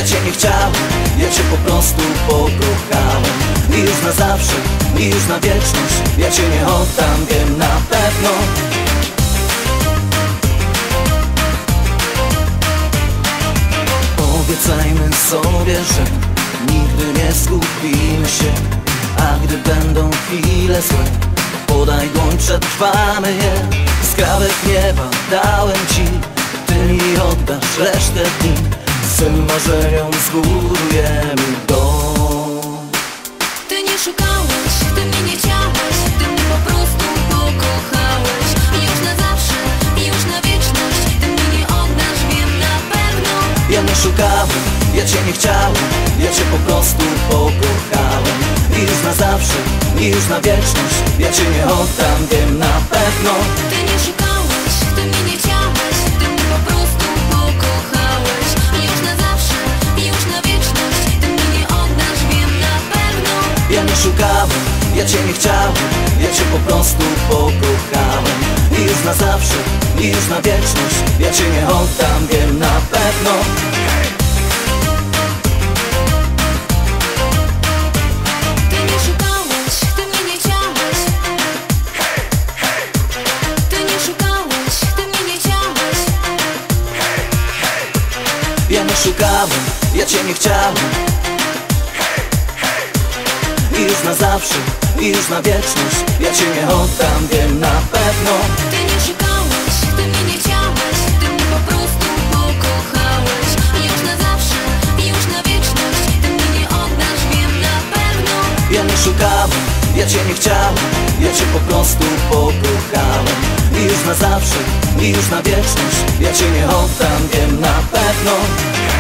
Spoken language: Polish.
ja cię nie chciałem, ja cię po prostu pokochałem. I już na zawsze, i już na wieczność, ja cię nie oddam, wiem na pewno. Obiecajmy sobie, że nigdy nie zgubimy się, a gdy będą chwile złe, podaj dłoń, przetrwamy je. Skrawek nieba dałem ci, ty mi oddasz resztę dni. Swym marzeniom zbudujemy dom. Ty nie szukałeś, ty mnie nie chciałeś, ty mnie po prostu pokochałeś. I już na zawsze, i już na wieczność, ty mnie nie oddasz, wiem na pewno. Ja nie szukałem, ja cię nie chciałem, ja cię po prostu pokochałem. I już na zawsze, i już na wieczność, ja cię nie oddam, wiem na pewno. Ty nie szukałeś, ty mnie nie chciałeś, ty mnie po prostu pokochałeś. I już na zawsze, i już na wieczność, ty mnie nie oddasz, wiem na pewno. Ja nie szukałem, ja cię nie chciałem, ja cię po prostu pokochałem. I już na zawsze, i już na wieczność, ja cię nie oddam, wiem na pewno. Ty nie szukałeś, ty mnie nie chciałeś. Ty nie szukałeś, ty mnie nie chciałeś. Ja nie szukałem, ja cię nie chciałem. I już na zawsze, i już na wieczność, ja cię nie oddam, wiem na pewno. Ty nie szukałeś, ty mnie nie chciałeś, ty mnie po prostu pokochałeś. I już na zawsze, i już na wieczność, ty mnie nie oddasz, wiem na pewno. Ja nie szukałem, ja cię nie chciałem, ja cię po prostu pokochałem. I już na zawsze, i już na wieczność, ja cię nie oddam, wiem na pewno.